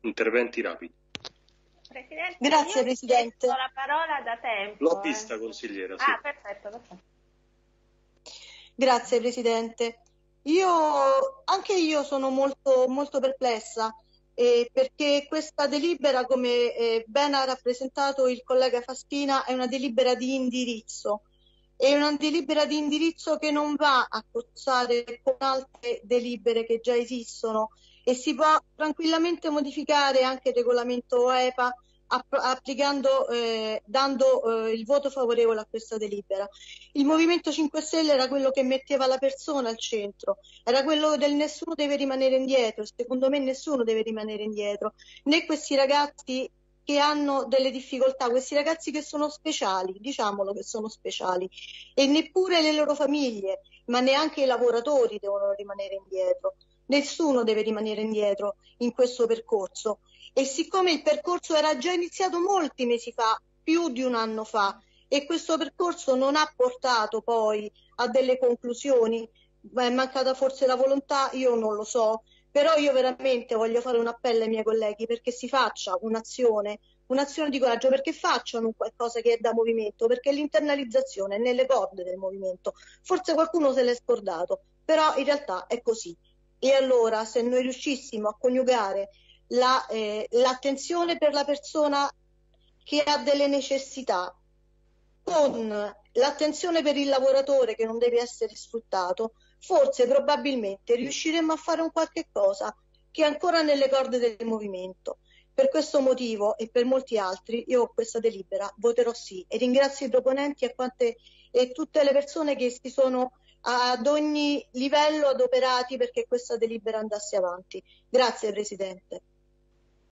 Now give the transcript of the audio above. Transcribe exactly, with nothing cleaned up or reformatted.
Interventi rapidi. Presidente, Grazie, io Presidente. ho la parola da tempo. L'ho eh. vista, consigliera. Sì. Ah, perfetto, perfetto. Grazie Presidente. Io, anche io sono molto, molto perplessa eh, perché questa delibera, come eh, ben ha rappresentato il collega Fassina, è una delibera di indirizzo. È una delibera di indirizzo che non va a cozzare con altre delibere che già esistono e si può tranquillamente modificare anche il regolamento E P A applicando, eh, dando eh, il voto favorevole a questa delibera. Il Movimento cinque Stelle era quello che metteva la persona al centro, era quello del nessuno deve rimanere indietro, secondo me nessuno deve rimanere indietro, né questi ragazzi che hanno delle difficoltà, questi ragazzi che sono speciali, diciamolo che sono speciali, e neppure le loro famiglie, ma neanche i lavoratori devono rimanere indietro. Nessuno deve rimanere indietro in questo percorso. E siccome il percorso era già iniziato molti mesi fa, più di un anno fa, e questo percorso non ha portato poi a delle conclusioni, è mancata forse la volontà, io non lo so, però io veramente voglio fare un appello ai miei colleghi perché si faccia un'azione, un'azione di coraggio, perché facciano un qualcosa che è da movimento, perché l'internalizzazione è nelle corde del movimento. Forse qualcuno se l'è scordato, però in realtà è così. E allora se noi riuscissimo a coniugare la, eh, l'attenzione per la persona che ha delle necessità con l'attenzione per il lavoratore che non deve essere sfruttato, forse probabilmente riusciremo a fare un qualche cosa che è ancora nelle corde del movimento. Per questo motivo e per molti altri io questa delibera voterò sì e ringrazio i proponenti e, quante, e tutte le persone che si sono ad ogni livello adoperati perché questa delibera andasse avanti. Grazie Presidente.